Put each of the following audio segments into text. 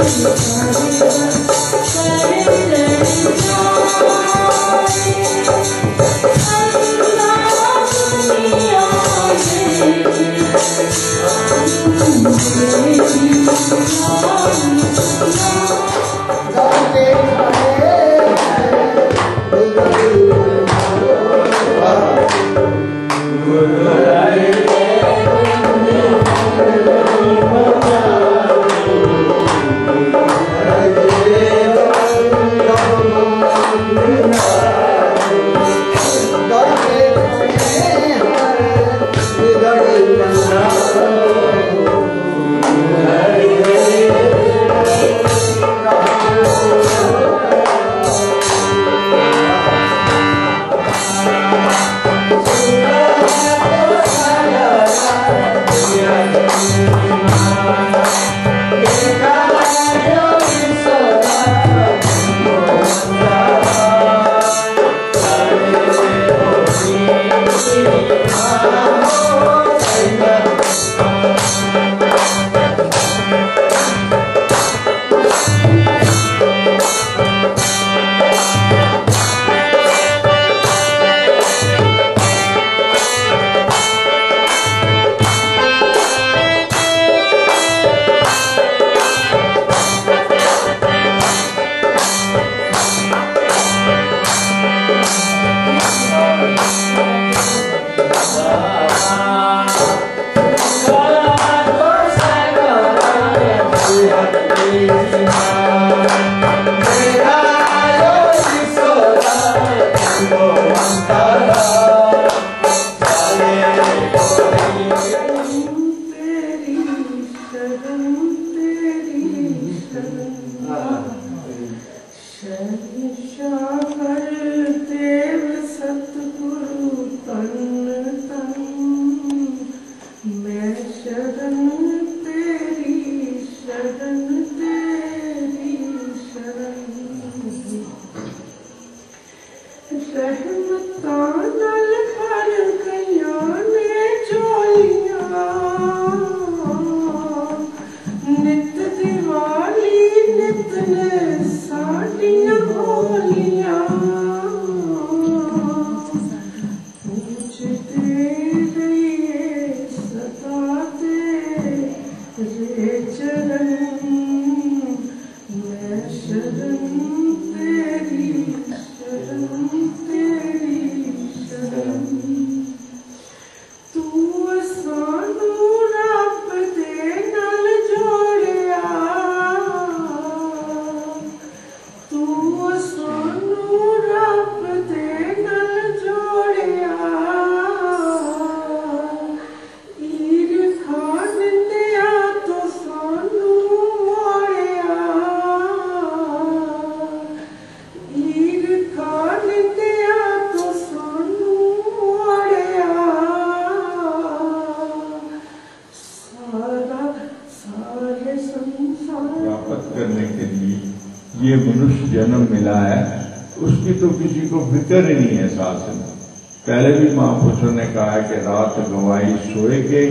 ये मनुष्य जन्म मिला है उसकी तो किसी को फिक्र ही नहीं है। शास्त्र में पहले भी महापुरुषों ने कहा है कि रात गवाई सोए के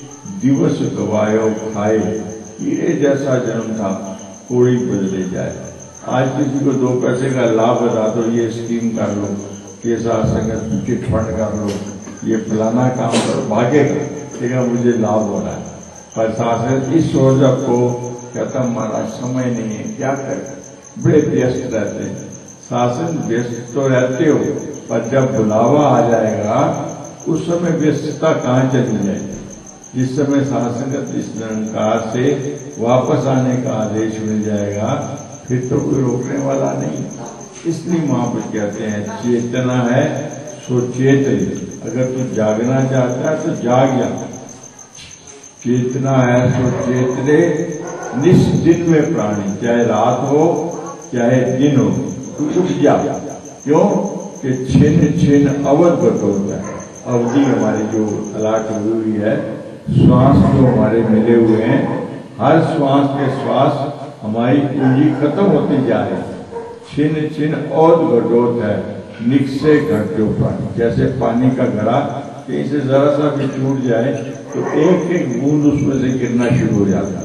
दिवस गवायो खाए, हीरे जैसा जन्म था कोड़ी बदले जाए। आज किसी को 2 पैसे का लाभ बता दो, ये स्कीम कर लो, ये साथ संगत चिट फंड कर लो, ये फलाना काम करो, भागेगा लेकिन मुझे लाभ हो रहा है। पर शासन इस सोच को कहता हमारा समय नहीं है, क्या करें, बड़े व्यस्त रहते हैं। शासन व्यस्त तो रहते हो, पर जब बुलावा आ जाएगा उस समय व्यस्तता कहाँ चली जाएगी। जिस समय शासन इस निरंकार से वापस आने का आदेश मिल जाएगा फिर तो कोई रोकने वाला नहीं। इसलिए महापुरुष कहते हैं चेतना है सो चेत, अगर तू जागना चाहता है तो जाग जा। चेतना है सो चेतने निस्दिन में प्राणी, चाहे रात हो चाहे दिन हो, तू उठ जा। क्यों कि छिन्न छिन्न अवध बटोरता है। अवधि हमारी जो अलाट हुई है, श्वास जो हमारे मिले हुए हैं, हर श्वास के श्वास हमारी पूंजी खत्म होती जा रही है। छिन्न छिन्न अवध बटोरता है, निकसे घट जो पानी, जैसे पानी का घड़ा कहीं से जरा सा भी छूट जाए तो एक एक बूंद उसमें से गिरना शुरू हो जाता है।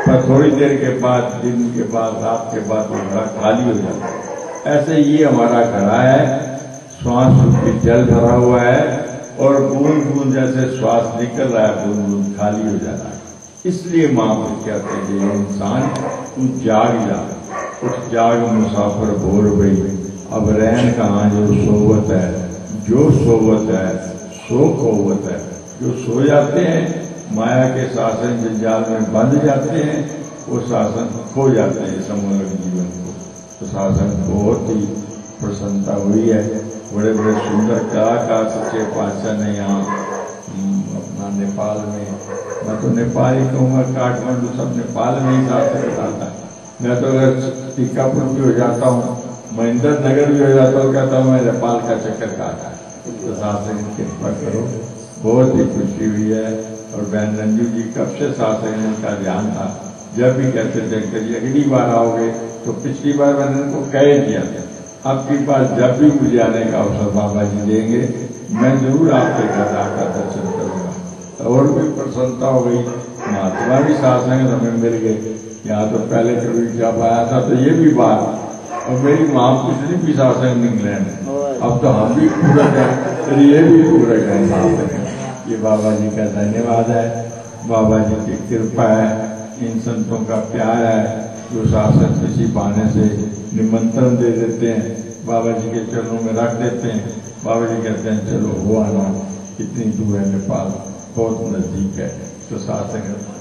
पर थोड़ी देर के बाद, दिन के बाद, रात के बाद वो घड़ा खाली हो जाता है। ऐसे ये हमारा घड़ा है, श्वास रूपी जल भरा हुआ है और बूंद बूंद जैसे श्वास निकल रहा है, बूंद बूंद खाली हो जाता है। इसलिए महापुरुष कहते हैं कि इंसान तू जाग जा, उठ जाग मुसाफिर भोर भई, अब रहन कहाँ जो सोवत है, जो सोवत है सो खोवत है। जो सो जाते हैं माया के शासन जंजाल में बंध जाते हैं, वो शासन खो जाते हैं समूलक जीवन को। तो शासन बहुत ही प्रसन्नता हुई है। बड़े बड़े सुंदर कलाकार सच्चे पातशाह ने यहाँ अपना नेपाल में, मैं तो नेपाल ही कहूँगा, काठमांडू सब नेपाल में ही शासन बताता है। मैं तो अगर टीकापुर भी हो जाता हूँ, महेंद्र नगर भी हो जाता हूँ, कहता हूँ मैं नेपाल का चक्कर काटा। तो शासन की कृपा करो, बहुत ही खुशी हुई है। और बहन रंजू जी कब से शासन का ध्यान था, जब भी कहते थे कि अगली बार आओगे, तो पिछली बार मैंने उनको कह दिया था आपके पास जब भी मुझे आने का अवसर बाबा जी देंगे, मैं जरूर आपके घर आकर दर्शन करूंगा। और भी प्रसन्नता हो गई, महात्मा भी शासन हमें मिल गए। यहाँ तो पहले कभी जब आया था तो ये भी बात, और मेरी महापुरुष भी शासन इंग्लैंड, अब तो हम भी पूरक हैं, तो ये भी पूरक है शासन। ये बाबा जी का धन्यवाद है, बाबा जी की कृपा है, इन संतों का प्यार है जो शासन किसी बहाने से निमंत्रण दे देते हैं, बाबा जी के चरणों में रख देते हैं। बाबा जी कहते हैं चलो हो आना, कितनी दूर है नेपाल, बहुत नजदीक है। तो शासन